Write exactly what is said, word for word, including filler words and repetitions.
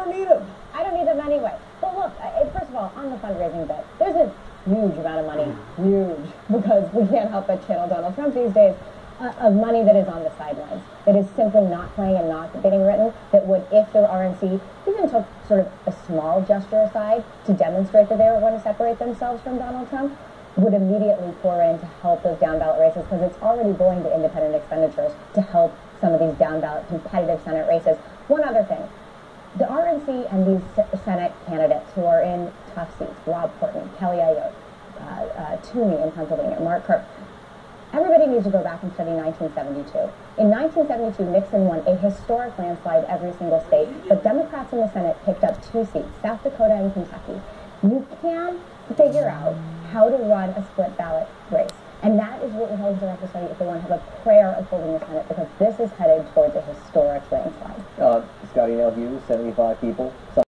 I don't need them. I don't need them anyway. But look, I, first of all, on the fundraising bit, there's a huge amount of money, huge, because we can't help but channel Donald Trump these days, uh, of money that is on the sidelines, that is simply not playing and not getting written, that would, if the R N C even took sort of a small gesture aside to demonstrate that they were going to separate themselves from Donald Trump, would immediately pour in to help those down-ballot races, because it's already going to independent expenditures to help some of these down-ballot competitive Senate races. One other thing. The R N C and these Senate candidates who are in tough seats, Rob Portman, Kelly Ayotte, uh, uh, Toomey in Pennsylvania, Mark Kirk, everybody needs to go back and study nineteen seventy-two. In nineteen seventy-two, Nixon won a historic landslide every single state, but Democrats in the Senate picked up two seats, South Dakota and Kentucky. You can figure out how to run a split ballot race. And that is what Republicans have to study if they want to have a prayer of holding the Senate, because this is headed towards a historic landslide. Uh, Scotty Nell Hughes, seventy-five people.